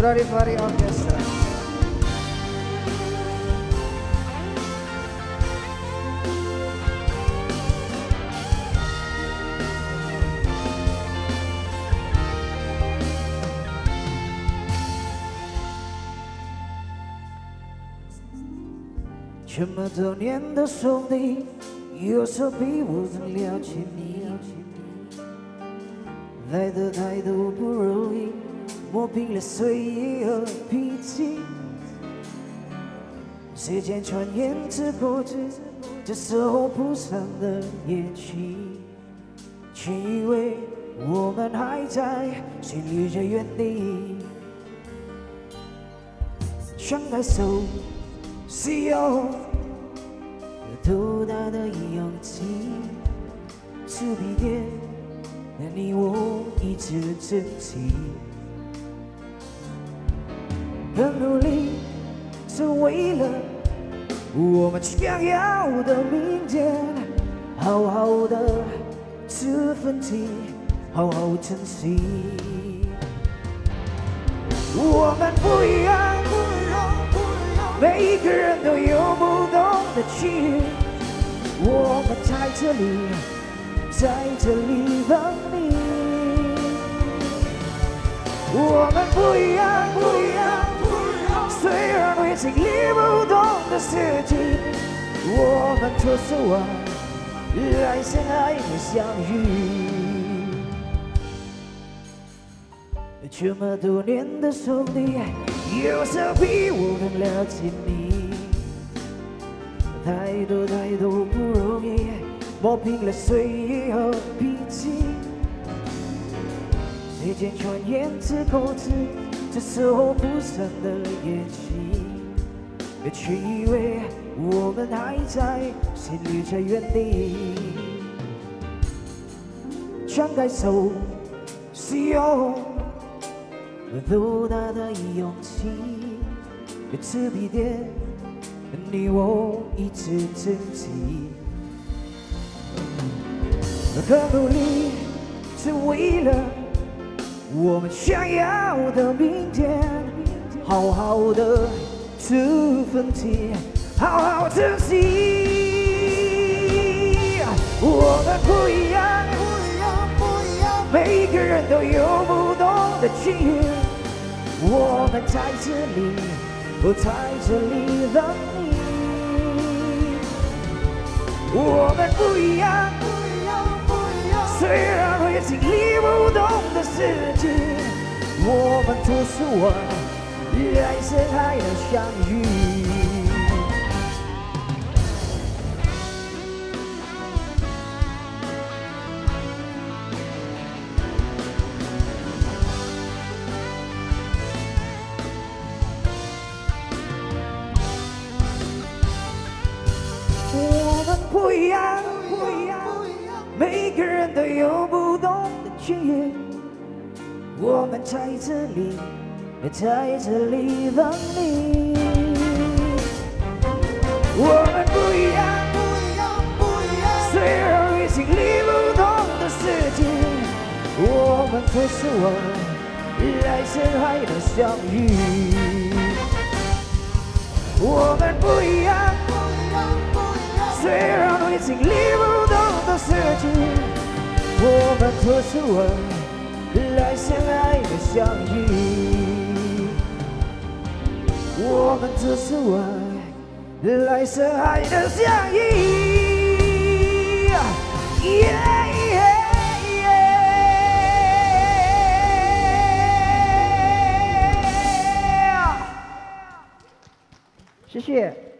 Stradivari Orchestra。这么多年的兄弟，有谁比我更了解你？来的太多不容易，磨平了岁月和脾气。时间转眼之过去，这时候不散的夜气，却以为我们还在，心里在原地。想开手。 需要多大的勇气？是比点你我一直珍惜，很努力是为了我们想要的明天，好好的去分析，好好珍惜。我们不一样。 每一个人都有不同的际遇，我们在这里，在这里等你。我们不一样，不一样，不一样。虽然会经历不同的事情，我们都是我来生爱的相遇。这么多年的兄弟。 有谁比我更了解你？太多太多不容易，磨平了岁月和脾气。时间转眼之过去，这时候不散的夜气，却以为我们还在，心里在原地。张开手，需要。 多大的勇气，此笔点你我一直珍惜。很努力是为了我们想要的明天，好好的去分析，好好珍惜。我们不一样，不一样，不一样。每一个人都有不同的际遇。 我们在这里，我在这里等你。我们不一样，不一样，不一样。虽然会经历不同的事情，我们都是我来生爱的相遇。 不一样，不一样，每个人都有不同的际遇。我们在这里，在这里等你。我们不一样，不一样，不一样。虽然会经历不同的事情，我们都是我来生爱的相遇。我们不一样。 虽然会经历不同的事情，我们都是我来生爱的相遇。我们都是我来生爱的相遇。谢谢。